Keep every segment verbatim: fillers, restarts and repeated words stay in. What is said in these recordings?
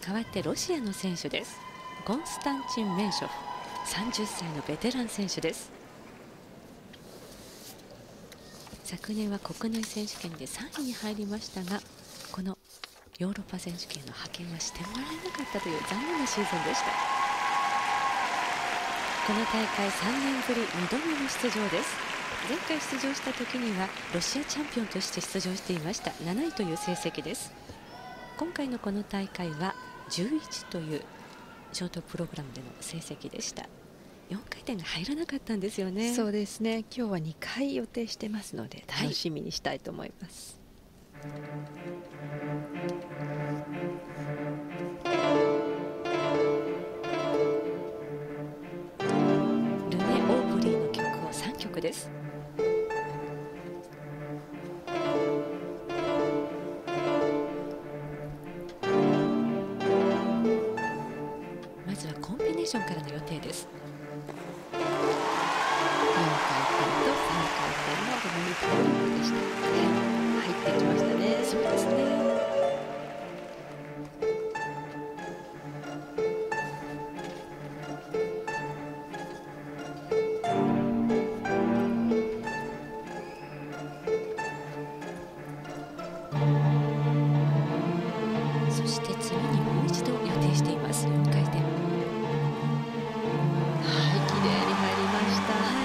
代わってロシアの選手です。コンスタンチン・メンショフ、さんじゅっさいのベテラン選手です。昨年は国内選手権でさんいに入りましたが、このヨーロッパ選手権の派遣はしてもらえなかったという残念なシーズンでした。この大会さんねんぶりにどめの出場です。前回出場した時にはロシアチャンピオンとして出場していました。なないという成績です。今回のこの大会はじゅういちというショートプログラムでの成績でした。よんかい転が入らなかったんですよね。 そうですね。今日はにかい予定してますので楽しみにしたいと思います。はい、 ルネ・オーブリーの曲をさんきょくです。まずはコンビネーションからの予定です。 よんかい転とさんかい転のドミニクトリップでした。はい、入ってきましたね。 そうですね。そして次にもう一度予定しています。よんかい転。はい、 綺麗に入りました。はい。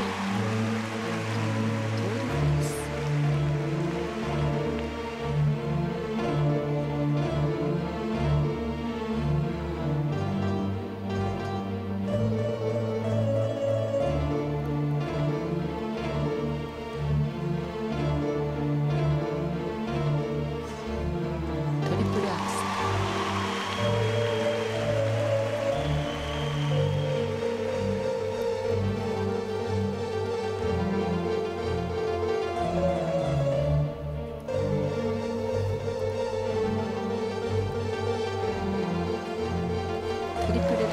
トリプルルッツ。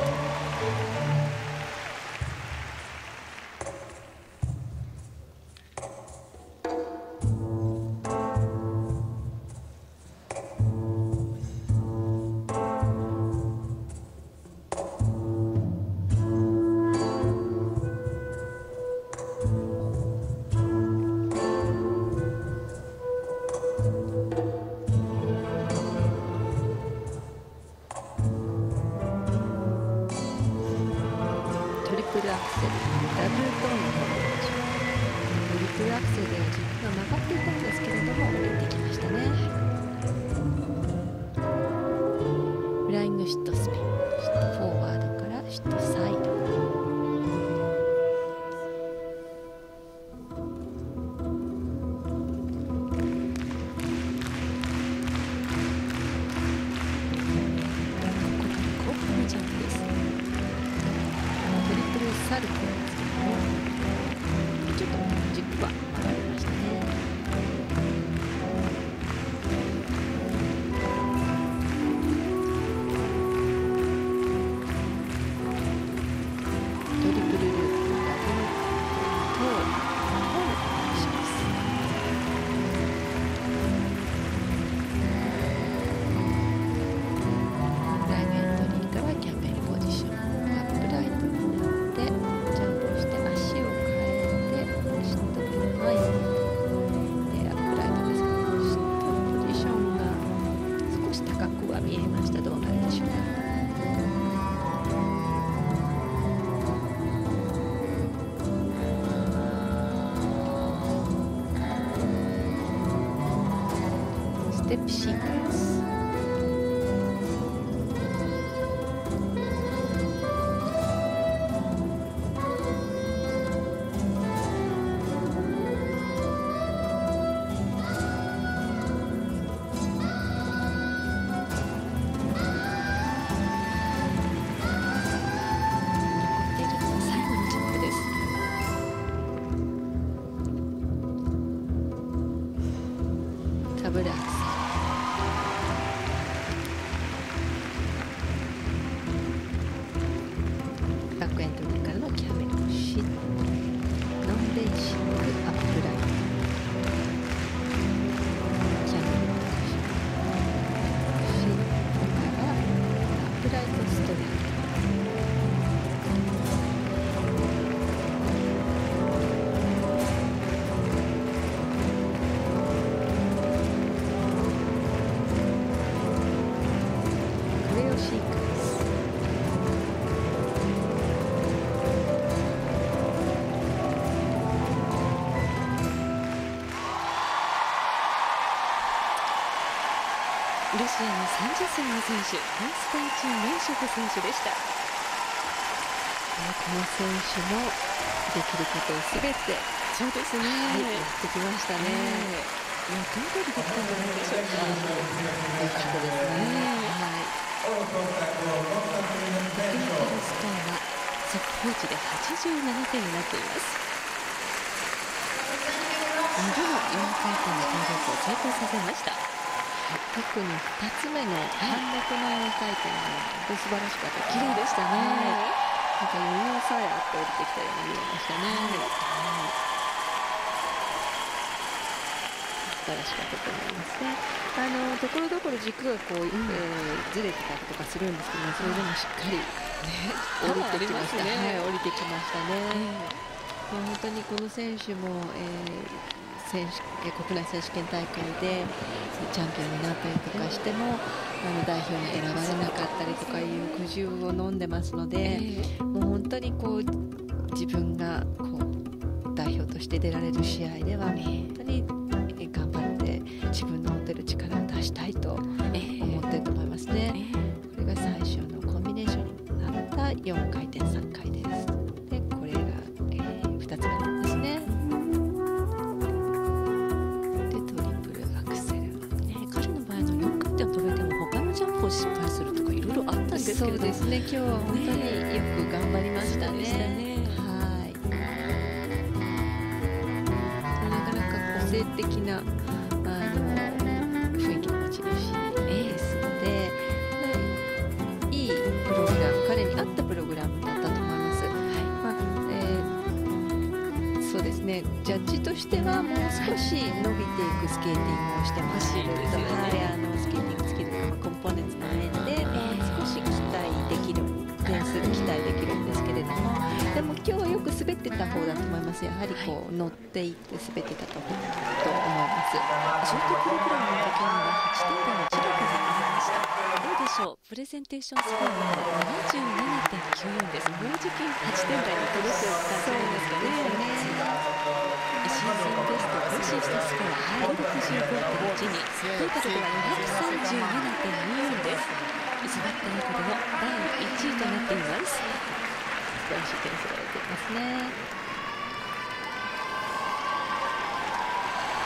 トリプルアクセル、ダブルトーンのコンビネーション。トリプルアクセルでは軸が曲がっていたんですけれども降りてきましたね。フライングシットスピン、シットフォーワードからシットサイド。サルコーですけども、ちょっと軸は曲がりましたね。トリプルループ、ダブルトール、トールします。フライングエントリーからキャンベルポジション、アップライトになってジャンプして足を変えてシットピン前でアップライトですけど、シットポジションが少し高くは見えました。どうなるでしょうか。ステップシークエンス。ダブルアクセル。バックエントリーからのキャメルシット、ノンベーシックアップライト、キャメルポジション、シットからロシアのさんじゅっさいの選手、コンスタンチン・メンショフ選手でした。 この選手もできることをすべて、 そうですね、 はい、やってきましたね。 予定通りできたんじゃないでしょうか。 よかったですね。はい。 テクニカルスコアは速報値ではちじゅうななてんになっています。にどのよんかいてんの倒立を成功させました。 特にふたつめの半目のよんかいてんが本当に素晴らしかった。 綺麗でしたね。 なんか余裕さえあって降りてきたように見えましたね。はい、素晴らしかったと思いますね。あのところどころ軸がこう、うん、えー、ずれてたりとかするんですけども、それでもしっかり、ね、降りてきましたね。はい、降りてきましたね。えー、本当にこの選手も、えー選手国内選手権大会でチャンピオンになったりとかしても、あの代表に選ばれなかったりとかいう苦渋を飲んでますので、もう本当にこう自分がこう代表として出られる試合では本当に頑張って自分の持っている力を出したいと思っていると思いますね。これが最初のコンビネーションになったよんかいてんさんかいです。でこれが、えー、ふたつめなんですね。 失敗するとかいろいろあったんですけど、 そうですね、今日は本当によく頑張りましたね。はい。なかなか個性的なあの雰囲気の持ち主ですので、いいプログラム、彼に合ったプログラムだったと思います。はい。まあえー、そうですね、ジャッジとしてはもう少し伸びていくスケーティングをしてほしいですよね。はい、あのスケーティングスキルとかコンポーネンツの面でもう少し期待できる、点数期待できるんですけれども、でも今日はよく滑ってた方だと思います。やはりこう乗っていって滑ってたと思います。 ショートプログラムの時にははちてん台の記録がありました。どうでしょう、プレゼンテーションスコアは ななじゅうななてんきゅうよん です。もうじきはちてん台に届く感じですかね。シーズンベスト更新したスコアはろくじゅうごてんいちに、トータルではにひゃくさんじゅうななてんによんです。滑った中でのだいいちいとなっています。 素晴らしい点数が出ていますね。